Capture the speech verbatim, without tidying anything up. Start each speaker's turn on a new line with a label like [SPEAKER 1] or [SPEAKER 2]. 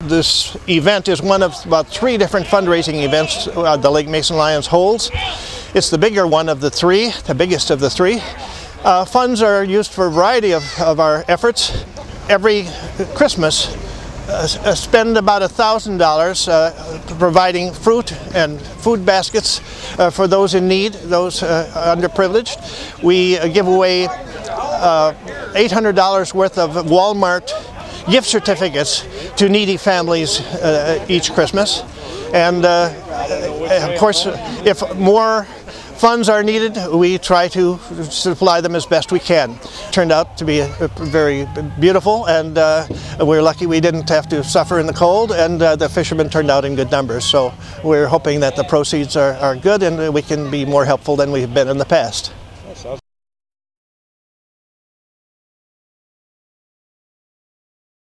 [SPEAKER 1] this event is one of about three different fundraising events uh, the Lake Mason Lions holds. It's the bigger one of the three, the biggest of the three. Uh, funds are used for a variety of, of our efforts. Every Christmas, uh, spend about a thousand dollars uh, providing fruit and food baskets uh, for those in need, those uh, underprivileged. We uh, give away uh, eight hundred dollars worth of Walmart gift certificates to needy families uh, each Christmas. And uh, of course, if more funds are needed, we try to supply them as best we can. Turned out to be a, a very beautiful, and uh, we're lucky we didn't have to suffer in the cold, and uh, the fishermen turned out in good numbers. So we're hoping that the proceeds are, are good and we can be more helpful than we've been in the past.